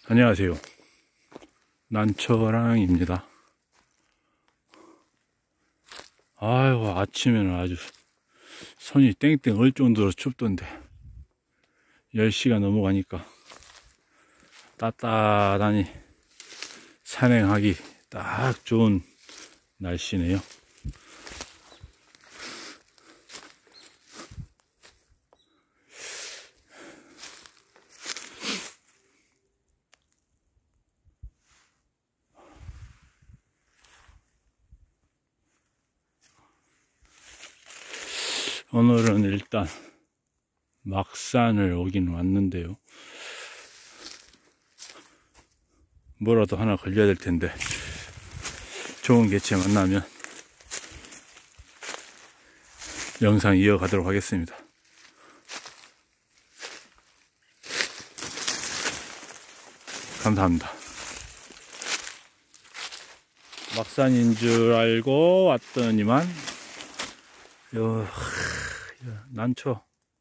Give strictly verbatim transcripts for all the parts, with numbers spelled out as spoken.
안녕하세요. 난초랑입니다. 아이고, 아침에는 아주 손이 땡땡 얼 정도로 춥던데 열 시가 넘어가니까 따뜻하니 산행하기 딱 좋은 날씨네요. 오늘은 일단 막산을 오긴 왔는데요. 뭐라도 하나 걸려야 될 텐데 좋은 개체 만나면 영상 이어가도록 하겠습니다. 감사합니다. 막산인 줄 알고 왔더니만 요, 난초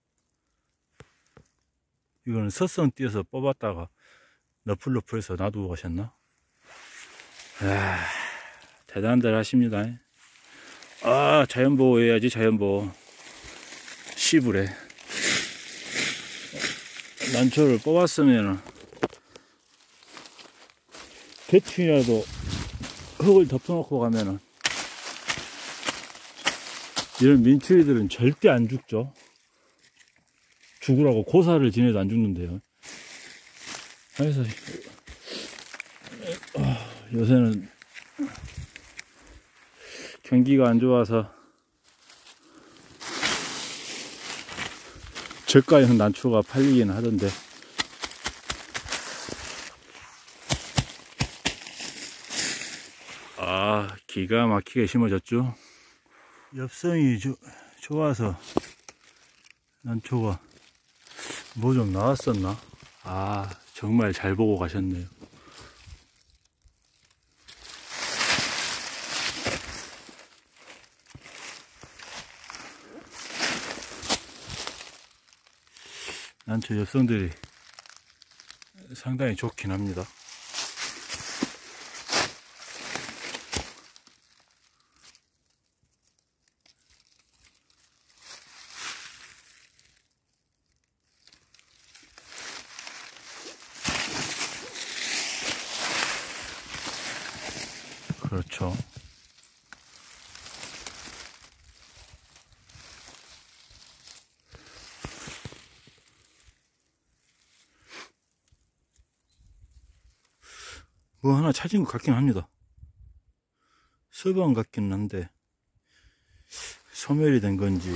이거는 서성 띄어서 뽑았다가 너플너플해서 놔두고 가셨나? 아, 대단들 하십니다. 아, 자연보호 해야지. 자연보호 시부래. 난초를 뽑았으면 대충이라도 흙을 덮어놓고 가면은 이런 민초이들은 절대 안 죽죠. 죽으라고 고사를 지내도 안 죽는데요. 그래서 요새는 경기가 안 좋아서 저가형 난초가 팔리긴 하던데 아, 기가 막히게 심어졌죠. 엽성이 조, 좋아서 난초가 뭐 좀 나왔었나? 아, 정말 잘 보고 가셨네요. 난초 엽성들이 상당히 좋긴 합니다. 그렇죠. 뭐 하나 찾은 것 같긴 합니다. 서방 같긴 한데 소멸이 된 건지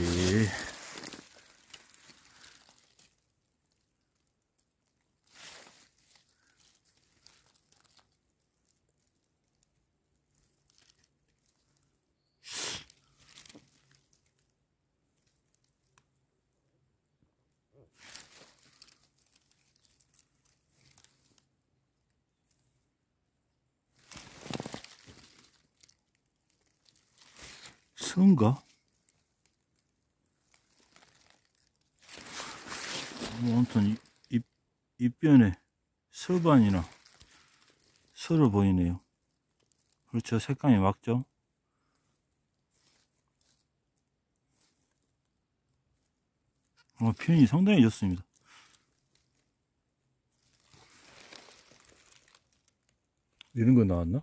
선가? 뭐 아무튼 잎, 잎변에 서반이나 서로 보이네요. 그렇죠. 색감이 맞죠? 어, 표현이 상당히 좋습니다. 이런 거 나왔나?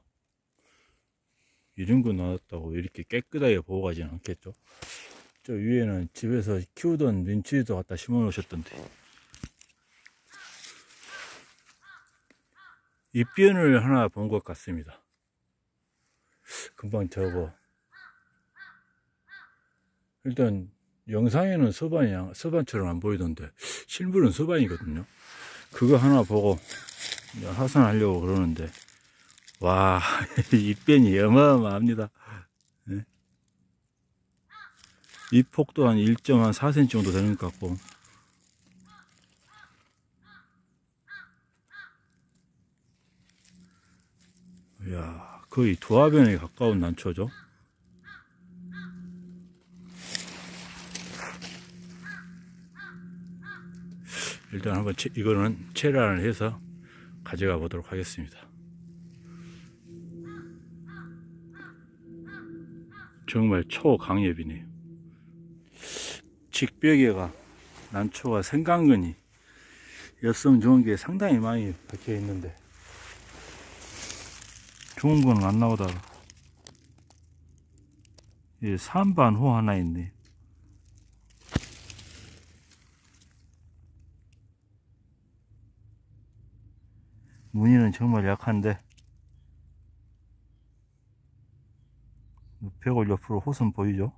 이런 거 나왔다고 이렇게 깨끗하게 보고 가지는 않겠죠. 저 위에는 집에서 키우던 민초이도 갖다 심어 놓으셨던데 잎변을 하나 본 것 같습니다. 금방 저거 일단 영상에는 서반이 서반처럼 안 보이던데 실물은 서반이거든요. 그거 하나 보고 하산하려고 그러는데 와, 잎변이 어마어마합니다. 네. 잎 폭도 한 일 점 사 센티미터 정도 되는 것 같고 이야, 거의 도화변에 가까운 난초죠. 일단 한번 채, 이거는 체란을 해서 가져가 보도록 하겠습니다. 정말 초강엽이네요. 직벽에가 난초가 생강근이 엽성 좋은 게 상당히 많이 박혀 있는데 좋은 건 안 나오다가 예, 산반호 하나 있네. 무늬는 정말 약한데 벽을 옆으로 호선 보이죠?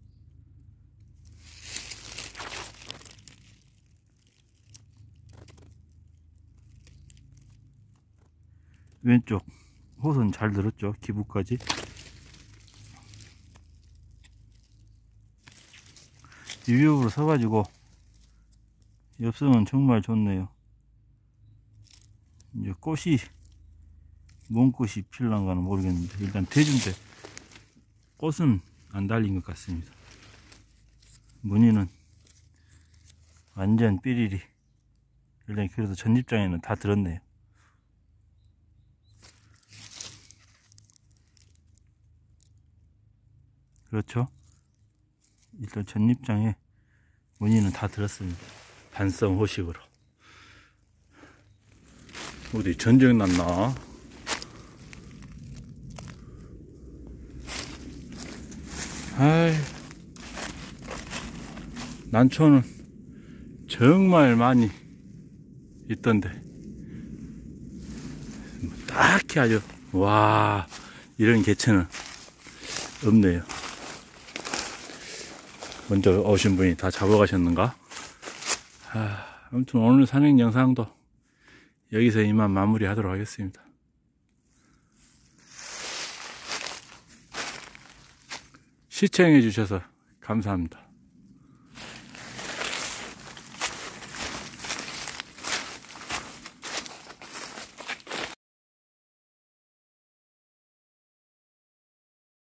왼쪽 호선 잘 들었죠? 기부까지. 유역으로 서가지고 엽성은 정말 좋네요. 이제 꽃이 뭔 꽃이 필란가는 모르겠는데 일단 대준데 꽃은 안 달린 것 같습니다. 무늬는 완전 삐리리. 일단 그래도 전입장에는 다 들었네요. 그렇죠? 일단 전입장에 무늬는 다 들었습니다. 단성 호식으로. 어디 전쟁 났나? 아이, 난초는 정말 많이 있던데 딱히 아주 와 이런 개체는 없네요. 먼저 오신 분이 다 잡아가셨는가? 아, 아무튼 오늘 산행 영상도 여기서 이만 마무리 하도록 하겠습니다. 시청해 주셔서 감사합니다.